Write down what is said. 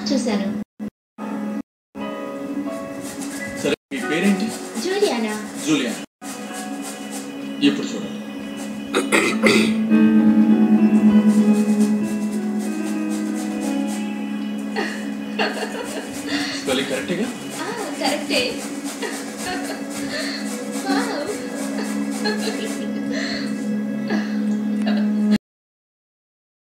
చూశాను. సరే, మీ పేరేంటి? జూలియానా. జూలియానా. ఇప్పుడు చూడండి. స్పెల్లింగ్ కరెక్టేగా? కరెక్టే.